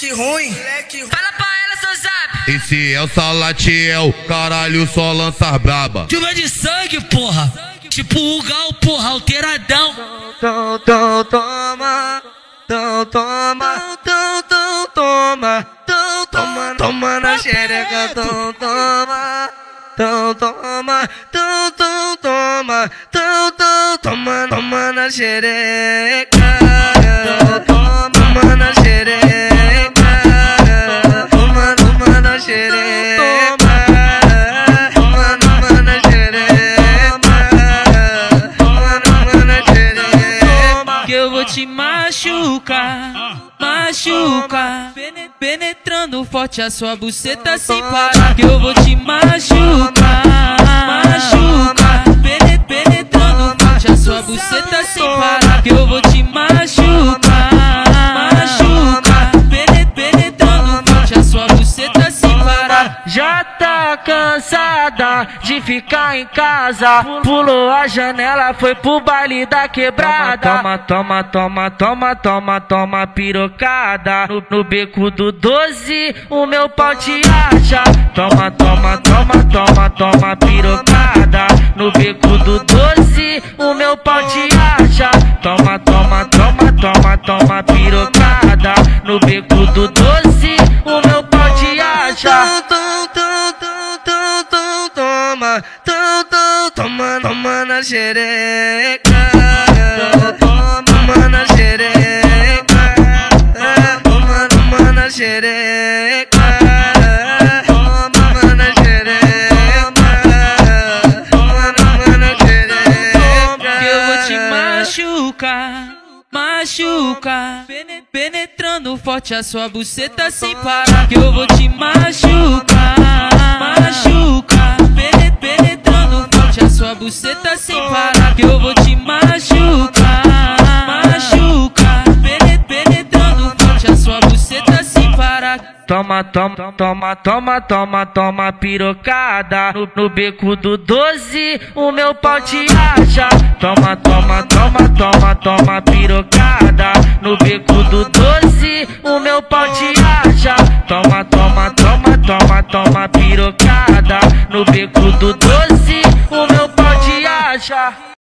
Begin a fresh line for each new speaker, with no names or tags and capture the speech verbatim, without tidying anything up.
Moleque ruim, moleque ruim.
Fala pra ela, seu zap.
Esse é o Salatiel, caralho, só lança braba.
Chuva de sangue, porra. Tipo o Gal, porra, alteradão.
Tom, tom, toma. Tom, toma. Tom, tom, toma. Tom, toma. Toma na xereca, tom, toma. Tom, toma. Tom, tom, toma. Tom, tom, toma. Toma na xereca. Toma, toma na xereca. Toma, toma na xereca. Toma, toma na xereca. Toma, toma na xereca.
Que eu vou te machucar, machucar. Penetrando forte a sua buceta sem parar. Que eu vou te machucar, machucar. Penetrando forte a sua buceta sem parar. Que eu vou te machucar, machucar. Penetrando forte a sua buceta sem parar.
Já tá cansada de ficar em casa, pulou a janela, foi pro baile da quebrada.
Toma, toma, toma, toma, toma, toma pirocada. No, no beco do doze, o meu pau te acha. Toma, toma, toma, toma, toma pirocada. No beco do doze, o meu pau te acha. Toma, toma, toma, toma, toma pirocada. No beco do doze, o meu pau te acha.
Tom, tom, tom, tom, tom, toma, tom, tom, toma, toma na xereca. Toma, toma na xereca. Toma, toma na xereca. Toma, toma na xereca. Toma, toma na xereca.
Que eu vou te machucar, machucar. Penetrando forte a sua buceta sem parar. Que eu vou te machucar, machucar. Penetrando forte a sua buceta sem parar. Que eu vou te machucar, machucar. Penetrando forte a sua buceta sem parar.
Toma, toma, toma, toma, toma, toma pirocada. No, no beco do doze, o meu pau te acha. Toma, toma, toma, toma, toma pirocada. No beco do doze, o meu pau te acha. Toma, toma, toma, toma, toma pirocada. No beco do doze, o meu pau te acha.